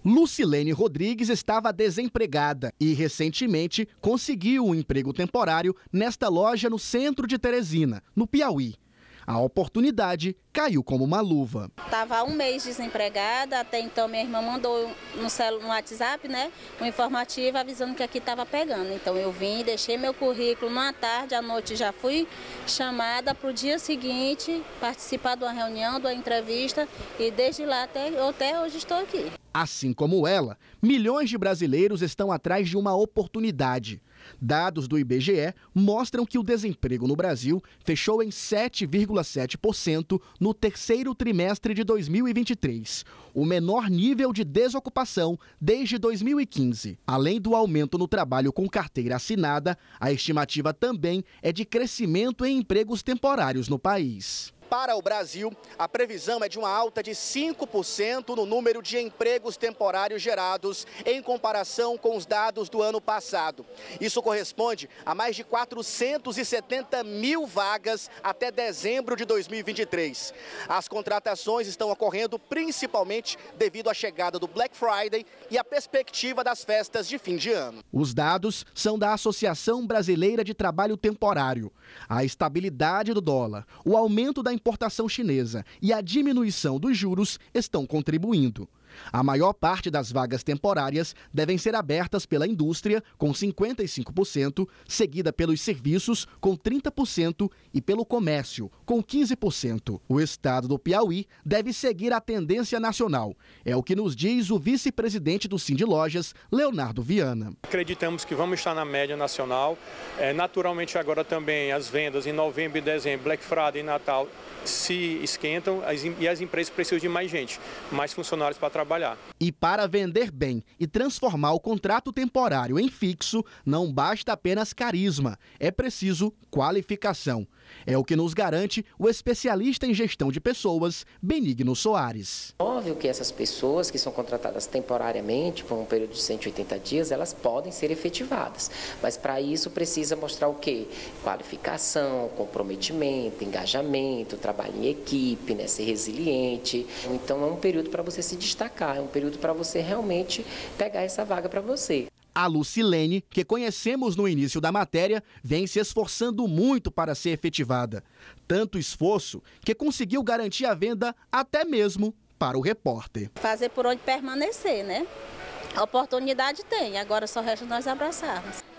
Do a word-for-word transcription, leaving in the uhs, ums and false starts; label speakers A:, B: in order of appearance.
A: Lucilene Rodrigues estava desempregada e recentemente conseguiu um emprego temporário nesta loja no centro de Teresina, no Piauí. A oportunidade caiu como uma luva.
B: Estava há um mês desempregada, até então minha irmã mandou no, celu, no WhatsApp, né, um informativo avisando que aqui estava pegando. Então eu vim, deixei meu currículo na tarde, à noite já fui chamada para o dia seguinte participar de uma reunião, de uma entrevista e desde lá até, até hoje estou aqui.
A: Assim como ela, milhões de brasileiros estão atrás de uma oportunidade. Dados do I B G E mostram que o desemprego no Brasil fechou em sete vírgula sete por cento no terceiro trimestre de dois mil e vinte e três, o menor nível de desocupação desde dois mil e quinze. Além do aumento no trabalho com carteira assinada, a estimativa também é de crescimento em empregos temporários no país. Para o Brasil, a previsão é de uma alta de cinco por cento no número de empregos temporários gerados em comparação com os dados do ano passado. Isso corresponde a mais de quatrocentos e setenta mil vagas até dezembro de dois mil e vinte e três. As contratações estão ocorrendo principalmente devido à chegada do Black Friday e à perspectiva das festas de fim de ano. Os dados são da Associação Brasileira de Trabalho Temporário. A estabilidade do dólar, o aumento da importação chinesa e a diminuição dos juros estão contribuindo. A maior parte das vagas temporárias devem ser abertas pela indústria, com cinquenta e cinco por cento, seguida pelos serviços, com trinta por cento, e pelo comércio, com quinze por cento. O estado do Piauí deve seguir a tendência nacional. É o que nos diz o vice-presidente do Sindilojas, Leonardo Viana.
C: Acreditamos que vamos estar na média nacional. É, naturalmente, agora também as vendas em novembro e dezembro, Black Friday e Natal, se esquentam e as empresas precisam de mais gente, mais funcionários para trabalhar.
A: E para vender bem e transformar o contrato temporário em fixo, não basta apenas carisma, é preciso qualificação. É o que nos garante o especialista em gestão de pessoas, Benigno Soares.
D: Óbvio que essas pessoas que são contratadas temporariamente, por um período de cento e oitenta dias, elas podem ser efetivadas. Mas para isso precisa mostrar o quê? Qualificação, comprometimento, engajamento, trabalho em equipe, né? Ser resiliente. Então é um período para você se destacar, é um período para você realmente pegar essa vaga para você.
A: A Lucilene, que conhecemos no início da matéria, vem se esforçando muito para ser efetivada. Tanto esforço que conseguiu garantir a venda até mesmo para o repórter.
B: Fazer por onde permanecer, né? A oportunidade tem, agora só resta nós abraçarmos.